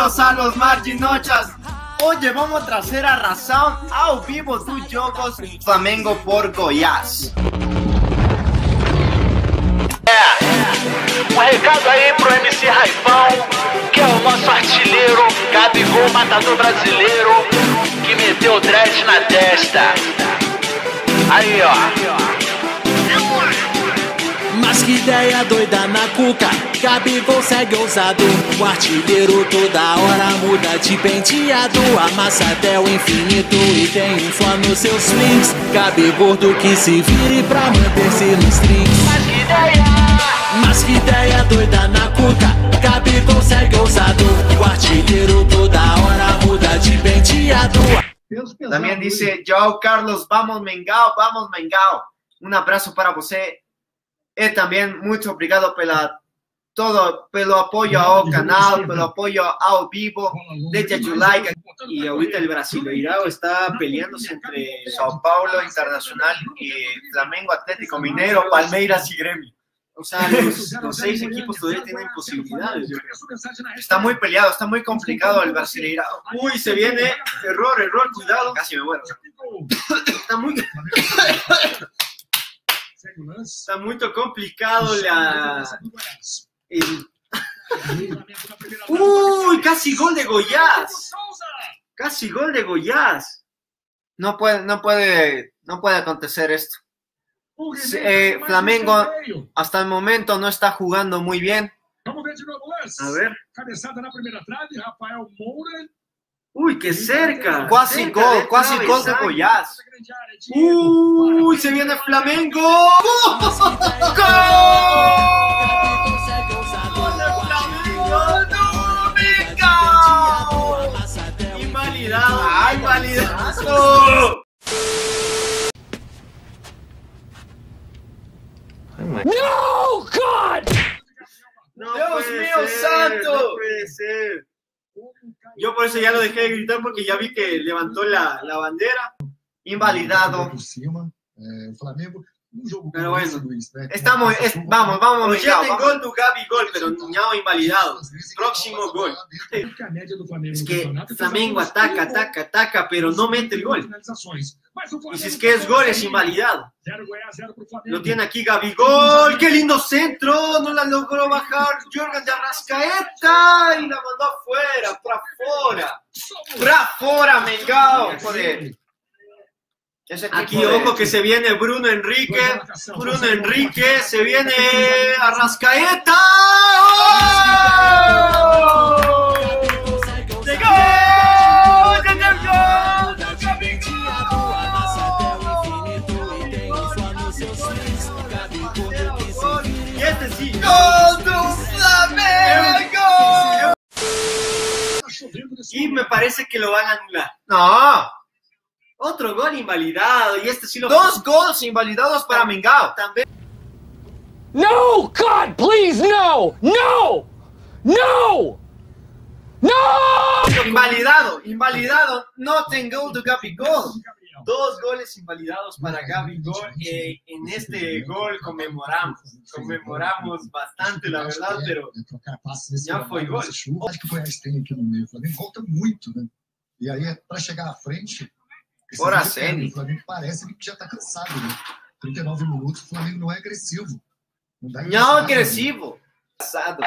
Bienvenidos a los Marginochas. Hoje vamos trazer a razão ao vivo dos jogos Flamengo por Goiás. Um recado aí pro MC Raifão, que é o nosso artilheiro, Gabigol, matador brasileiro, que meteu o dread na testa. Aí, ó. Mas que ideia doida na cuca, Gabigol segue ousado. O artilheiro toda hora muda de penteado, amassa até o infinito e tem um fã nos seus flings. Gabigol do que se vire pra manter-se nos strings. Mas que ideia doida na cuca, Gabigol segue ousado. O artilheiro toda hora muda de penteado. Também disse João Carlos, vamos Mengão, vamos Mengão. Um abraço para você. E também muito obrigado pelo apoio ao canal, pelo apoio ao vivo. Deixa o like. E ahorita el Brasileirão está peleándose entre São Paulo Internacional y Flamengo, Atlético Mineiro, Palmeiras y Grêmio. O sea, los 6 equipos todavía tienen posibilidades, yo creo. Está muy peleado, está muy complicado el Brasileirão. Uy, se viene, error, cuidado. Casi me muero. Está muito complicado Uy, casi gol de Goiás. Casi gol de Goiás. No puede acontecer esto. Flamengo hasta el momento no está jugando muy bien. A ver. Uy, qué cerca. Casi gol de Goiás. Uy, se viene Flamengo. ¡Gol! Invalidado. ¡Ay, invalidado! No, God! No, Dios mío santo. No puede ser. Yo por eso ya lo dejé de gritar porque ya vi que levantó la bandera. Invalidado. Pero bueno, vamos, ya tengo gol do Gabigol, pero no invalidado. Próximo gol. Es que Flamengo ataca, pero no mete el gol. Y si es que es gol, es invalidado. Lo tiene aquí Gabigol. ¡Qué lindo centro! No la logró bajar Jorgan de Arrascaeta y la mandó afuera, para fora, Mengão. Joder. Aquí, ojo que se viene Bruno Henrique, se viene Arrascaeta. ¡Oh! ¡De gol! Y este sí, ¡gol do Flamengo! Y me parece que lo van a anular. ¡No! Otro gol invalidado, y este sí lo... 2 goles invalidados para Mengão. También. No, God, please, no! No! No! No! Invalidado. No tengo gol de Gabigol. 2 goles invalidados para Gabigol. En este gol conmemoramos bastante, la verdad, pero ya fue gol. Acho que o Goiás tem aqui no meio. O Flamengo volta muito, né? E aí, para chegar à frente... Fora série. O Flamengo parece que já está cansado, né? 39 minutos, o Flamengo não é agressivo. Não agresivo. Passado.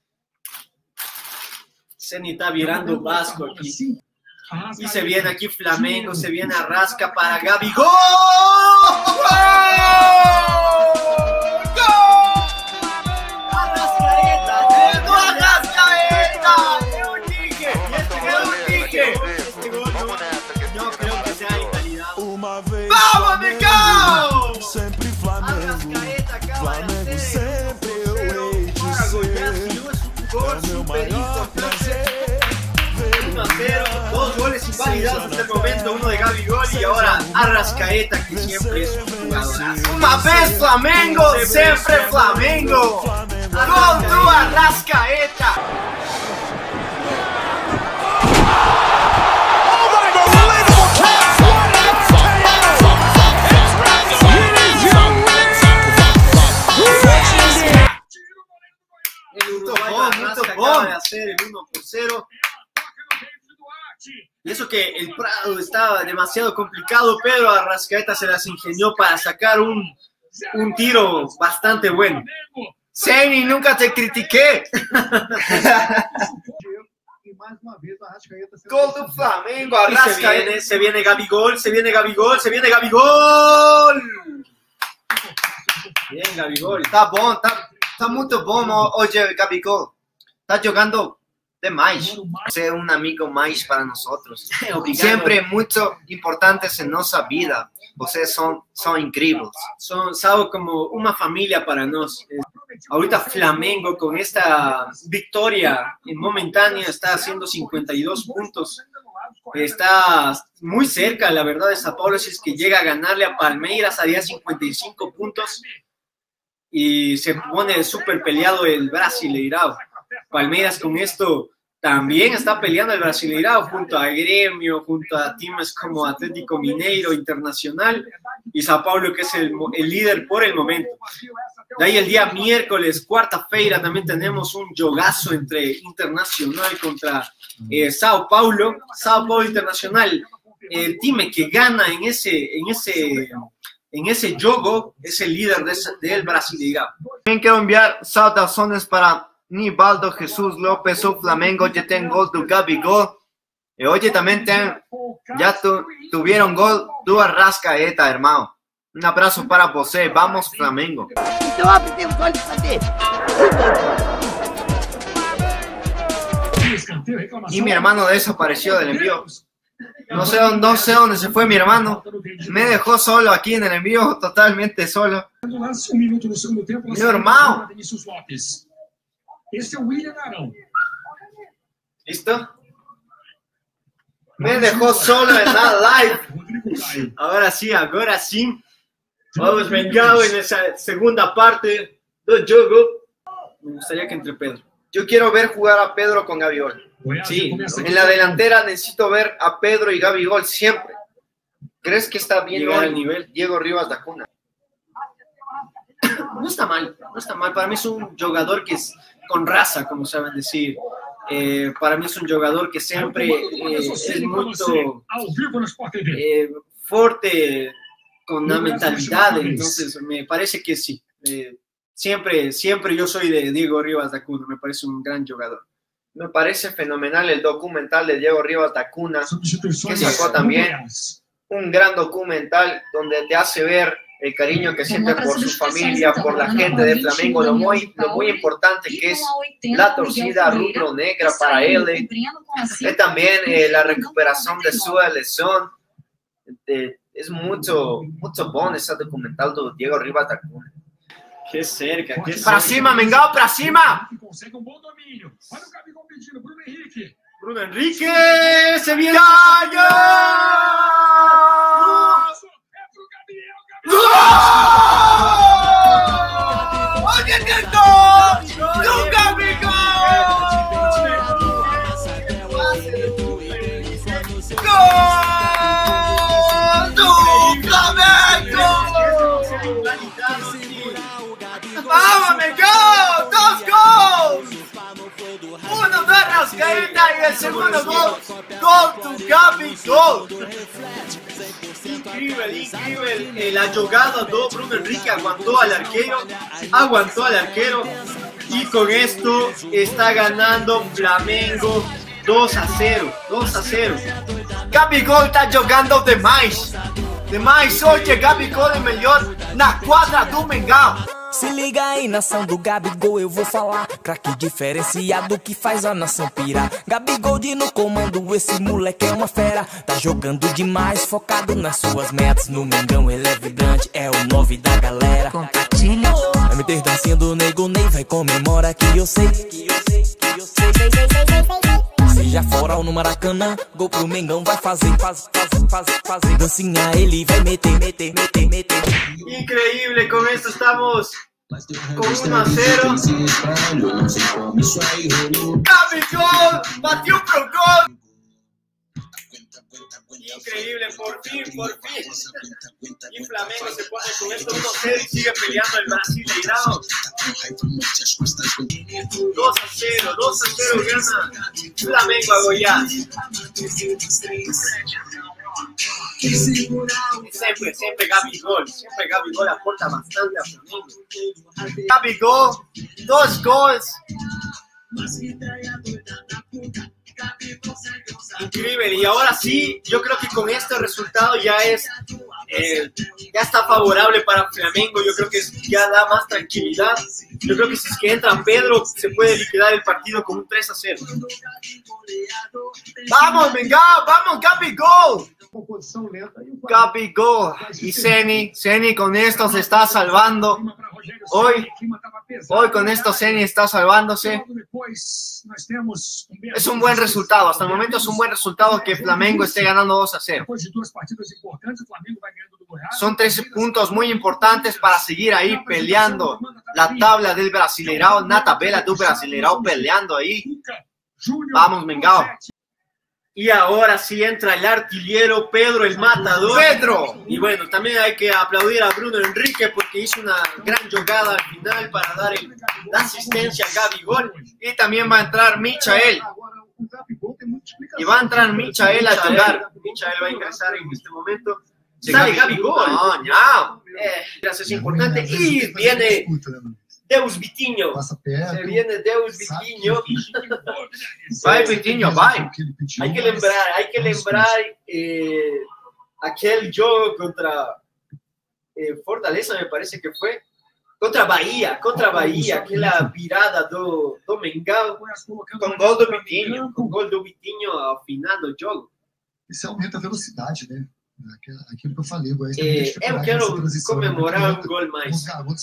Ceni está virando o Vasco aqui. E se viene aqui Flamengo, se viene Arrasca para Gabigol. ¡Vamos, Mengão! Sempre Flamengo, Flamengo sempre eu hei de ser. É meu maior prazer. 1-0, 2 goles invalidados hasta el momento, uno de Gabigol y ahora Arrascaeta, que siempre es un jugadorazo. Una vez Flamengo, siempre Flamengo. Gol do Arrascaeta. El uruguayo acaba de hacer el 1-0. Y eso que el Prado estaba demasiado complicado, pero Arrascaeta se las ingenió para sacar un tiro bastante bueno. Semi, nunca te critiqué. Gol do Flamengo, Arrascaeta. Se viene Gabigol, se viene Gabigol, se viene Gabigol. Bien, Gabigol. Tá bom, tá muito bom hoje, Gabigol. Tá jogando demais. Você é um amigo mais para nós. Sempre muito importantes em nossa vida. Vocês são incríveis. Son como una familia para nosotros. Ahorita Flamengo con esta victoria momentánea está haciendo 52 puntos. Está muy cerca, la verdad, de Sao Paulo. Si es que llega a ganarle a Palmeiras, haría 55 puntos. Y se pone súper peleado el Brasileirao. Palmeiras con esto también está peleando el Brasileirao junto a Gremio, junto a teams como Atlético Mineiro, Internacional y Sao Paulo, que es el líder por el momento. De ahí el día miércoles, cuarta-feira, también tenemos un jogazo entre Internacional contra Sao Paulo. Sao Paulo Internacional, el time que gana en ese jogo es el líder del Brasileirao. También quiero enviar saudações para Nivaldo Jesús López, o Flamengo ya tiene gol do Gabigol. Y hoy también tuvieron gol do Arrascaeta, hermano. Un abrazo para você. Vamos, Flamengo. Y mi hermano desapareció del envío. No sé dónde se fue mi hermano. Me dejó solo aquí en el envío, totalmente solo. Mi hermano. ¿Listo? Me dejó solo en la live. Ahora sí. Vamos vengado en esa segunda parte del juego. Me gustaría que entre Pedro. Yo quiero ver jugar a Pedro con Gabigol. Sí, en la delantera necesito ver a Pedro y Gabigol siempre. ¿Crees que está bien llegar al nivel? Diego Rivas da Cunha. No está mal. Para mí es un jugador que es con raza, como saben decir. Para mí es un jugador que siempre es muy fuerte con la mentalidad. Entonces me parece que sí. Siempre yo soy de Diego Rivas da Cunha. Me parece un gran jugador. Me parece fenomenal el documental de Diego Rivas da Cunha, que sacó también un gran documental donde te hace ver el cariño que siente por su familia, por la gente de Flamengo, lo muy importante que es la torcida rubro-negra para él, y también la recuperación de su lesión. Es mucho bueno ese documental de Diego Rivas da Cunha. Qué cerca. Para cima, Mengão, para cima. Bruno Henrique, se viene. ¡Oye, el gol! ¡Do Gabigol! ¡Gol do Flamengo! ¡Vamos, Mengão! ¡Dos gols! Uno do Arrascaeta y el segundo gol do Gabigol. Increíble la jugada de Bruno Henrique, aguantó al arquero y con esto está ganando Flamengo 2-0. Gabigol tá jogando demais, hoje Gabigol é melhor na quadra do Mengão. Se liga aí, nação do Gabigol, eu vou falar. Craque diferenciado que faz a nação pirar. Gabigol no comando, esse moleque é uma fera. Tá jogando demais, focado nas suas metas. No Mengão ele é vibrante, é o 9 da galera. Compartilha. Vai meter dancinha do Nego Ney, vai comemora que eu sei. Se já fora no Maracanã, gol pro Mengão vai fazer. Dancinha ele vai meter. Increíble, con esto estamos con 1-0. Gabigol bateu pro gol. Increíble, por fin. Y Flamengo se pone con esto 1-0 y sigue peleando el Brasileirão. 2-0 gana Flamengo a Goiás. Siempre Gabigol aporta bastante a Flamengo. Gabigol, 2 gols. Increíble, y ahora sí, yo creo que con este resultado ya está favorable para Flamengo. Yo creo que ya da más tranquilidad. Yo creo que si es que entra Pedro, se puede liquidar el partido con un 3-0. ¡Vamos, venga! ¡Vamos, Gabigol! Gabigol y Ceni con esto se está salvando. Hoy con esto Ceni está salvándose. Es un buen resultado, hasta el momento es un buen resultado que Flamengo esté ganando 2-0. Son 13 puntos muy importantes para seguir ahí peleando la tabla del Brasileirão, na tabela do Brasileirão, peleando ahí. Vamos, Mengão. Y ahora sí entra el artillero Pedro, el matador. ¡Pedro! Y bueno, también hay que aplaudir a Bruno Henrique porque hizo una gran jugada al final para dar la asistencia a Gabigol. Y también va a entrar Michael. Y va a entrar Michael a jugar. Michael va a ingresar en este momento. Sale Gabigol. No. Es importante. Y viene Deus Vitinho. Se viene Deus Vitinho. Vai, Vitinho, vai. Hay que lembrar aquel juego contra Fortaleza, me parece que fue. Contra Bahia, aquela virada do Mengão com gol do Vitinho ao final do jogo. Isso aumenta a velocidade, né? Aquilo que eu falei. Eu quero comemorar um gol mais.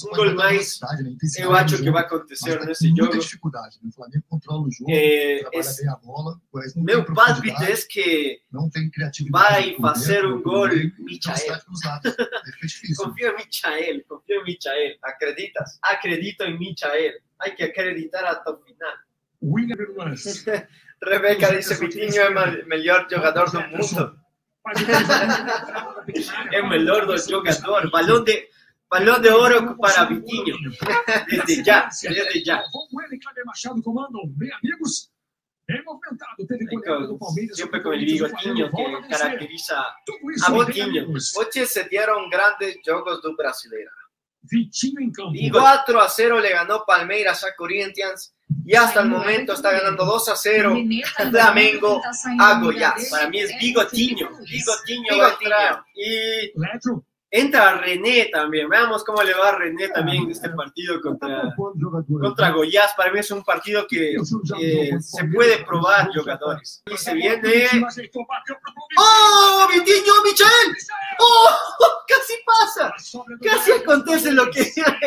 Eu acho que vai acontecer nesse jogo. Muita dificuldade. O Flamengo controla o jogo, trabalha bem a bola. Meu palpite é que não tem criatividade. Vai fazer um gol Michael. Confio em Michael. Acreditas? Acredito em Michael. Hay que acreditar hasta o final. Rebeca dice: Vitinho é o melhor jogador do mundo. É o melhor do jogador. Balão de ouro para Vitinho. Desde já. Siempre con el bigotinho que caracteriza a Vitinho. Hoy se dieron grandes jogos do Brasileirão. 4-0 le ganó Palmeiras a Corinthians. Y hasta el momento está ganando 2-0 Flamengo a Goiás. Para mí es Bigotinho va a entrar. Y entra René también. Veamos cómo le va a René también en este partido contra Goiás. Para mí es un partido que se puede probar jugadores. Y se viene... ¡Oh! Vitinho, Michael. ¡Oh! Casi pasa. Casi acontece lo que...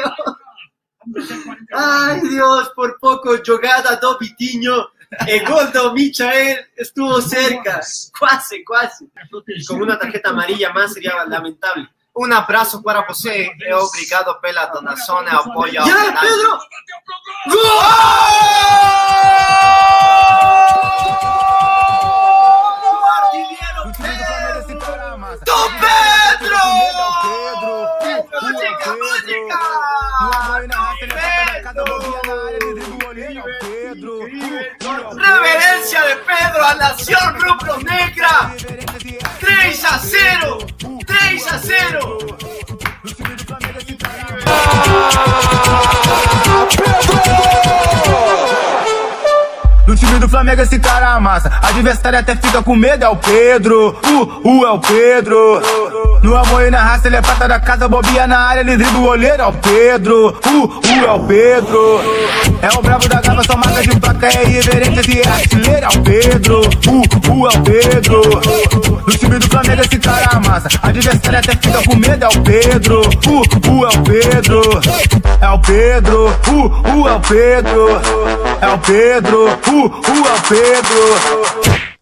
Ay Dios, por poco jugada do Vitinho, el gol do Michael estuvo cerca, quase. Con una tarjeta amarilla más sería lamentable. Un abrazo para você, obrigado pela donação e apoio ao canal. Pedro! Gol! O artilheiro Pedro! Do Pedro! Reverencia de Pedro a Nación Rubro-Negra. 3-0. No time do Flamengo esse cara amassa, adversário até fica com medo, é o Pedro, é o Pedro. No amor e na raça ele é prata da casa, bobia na área, ele dribla o goleiro, é o Pedro, é o Pedro. É o brabo da gava, só mata de placa, é irreverente, esse é artilheiro, é o Pedro, é o Pedro. No time do Flamengo esse cara amassa, adversário até fica com medo, é o Pedro, é o Pedro. É o Pedro, é o Pedro. É o Pedro, é o Pedro.